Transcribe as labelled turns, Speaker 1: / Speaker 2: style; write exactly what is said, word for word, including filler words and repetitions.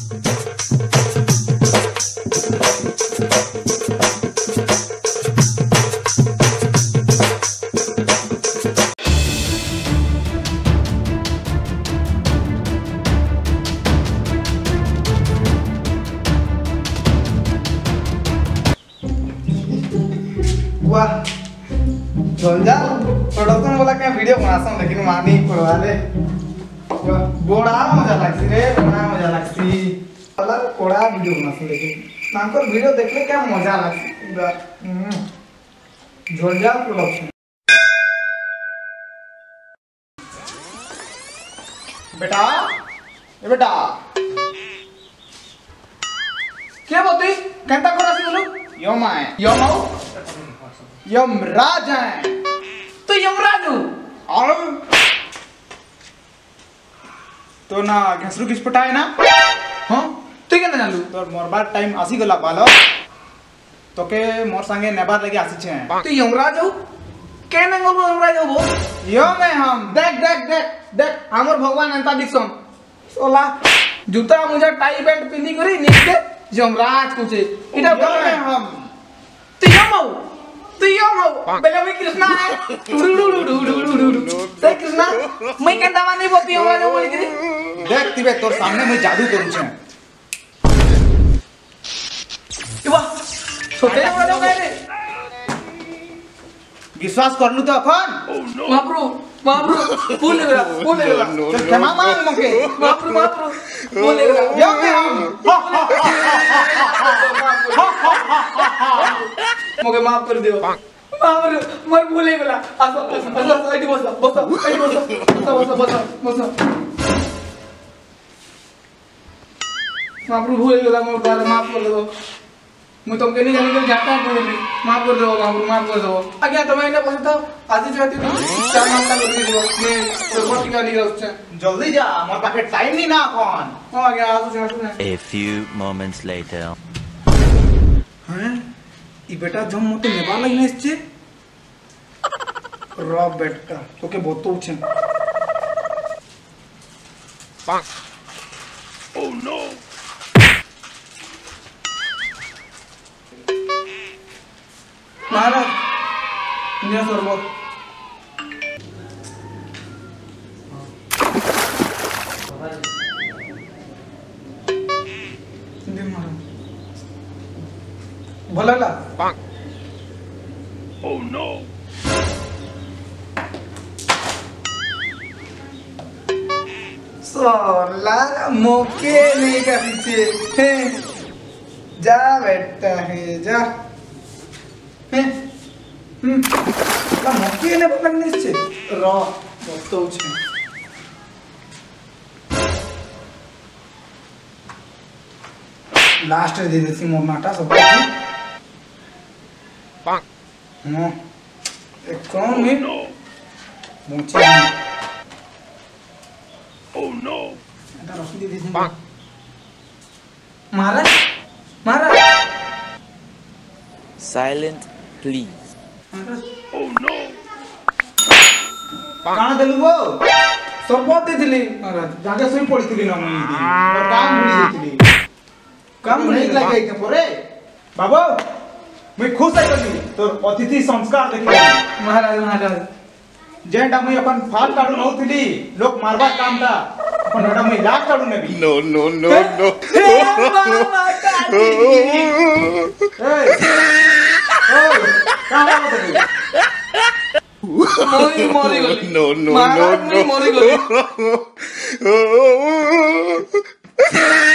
Speaker 1: वाह जंजाल प्रोडक्शन वाला क्या वीडियो बनासम लेकिन मानी पड़वा ले वाह बड़ा मजा लागसी रे बड़ा मजा लागसी वाला कोड़ा वीडियो बनासम लेकिन नाकर वीडियो देखले क्या मजा लागसी पूरा जंजाल प्रोडक्शन। बेटा ए बेटा क्या बोलती घंटा कोरासी बोलू यम आए यम आओ यमराज है तो यमराज हूँ और तो ना घसरू किस पटाए ना हाँ तू क्या ना जानलू तो मोर बार टाइम आसी गला बालो तो के मोर संगे नेबार लगे आसी छे तो यमराज हूँ के नहीं बोलबो यमराज हूँ वो यम है हम देख देख देख देख हमर भगवान अंता दिखसम सोला जूता मुझे टाई बेल्ट पिंदी करी नीचे यमराज कुछे इटा यम है हम तो यम हूँ तो यम हो बेला में कृष्णा है ते कृष्णा मैं कंदा मानी बोती हमरा जो बोली थी देख तिबे तोर सामने मैं जादू करू छे इबा छोटे वाला काय रे विश्वास करलू तो अखन महाप्रभु महाप्रभु बोल लेगा बोल लेगा चल क्षमा मांग मके महाप्रभु महाप्रभु बोल लेगा यम है हम मगे माफ कर दियो मार मर भूले गला आसो आसो आइडी बस बस आइडी बस बस बस बस माफ भूले गला मोर बारे माफ कर दो मैं तुमके नहीं जाने के जाता हूं माफ कर दो माफ माफ कर दो आगे तुम्हें ने पूछता आधी जाती थी चार माह तक लगी दियो मैं रिपोर्ट का नहीं रख जल्दी जा मोर पाके टाइम नहीं ना कौन हां आ गया आसो जा
Speaker 2: A few moments later
Speaker 1: हैं ई बेटा जम मते नेबा लगने इसचे रो बेटा तोके बहुत उछे ओह नो महाराज निया सरबो दे मारो भलाला ओह नो सोला मौके नहीं का पीछे जा बैठता है जा हैं हम ला मौके ने लगने से रो तो छे लास्ट दे देसी मोर नाटा सब पांग नो एक कौन में मुझे ओह नो अंदर रोशनी दे दे पांग महाराज महाराज
Speaker 2: silent please
Speaker 1: ओह नो काना देलु वो सरबत देथिली महाराज जाके सोई पड़ीथिली ना मुई और काम भूली जेथिली काम नहीं लागे के परे बाबू मैं खुश है गली तोर अतिथि संस्कार देखि महाराज महाराज जेंटा मैं अपन फाल काढू नउथिली लोक मारबा काम ता अपन नडा मैं लाग काढू नेबी
Speaker 2: no no no no
Speaker 1: ओए कहां हो तू मोरी मोरी गली
Speaker 2: no no no
Speaker 1: मोरी गली